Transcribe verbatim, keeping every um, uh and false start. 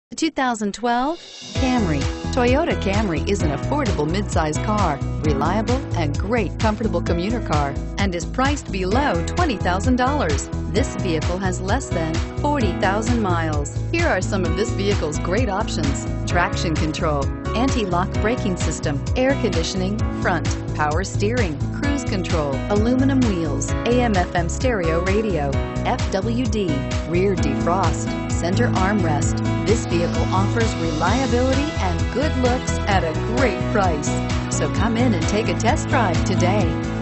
The two thousand twelve Camry. Toyota Camry is an affordable midsize car, reliable and great comfortable commuter car, and is priced below twenty thousand dollars. This vehicle has less than forty thousand miles. Here are some of this vehicle's great options: traction control, anti-lock braking system, air conditioning, front, power steering, cruise control, aluminum wheels, A M F M stereo radio, F W D, rear defrost, center armrest. This vehicle offers reliability and good looks at a great price. So come in and take a test drive today.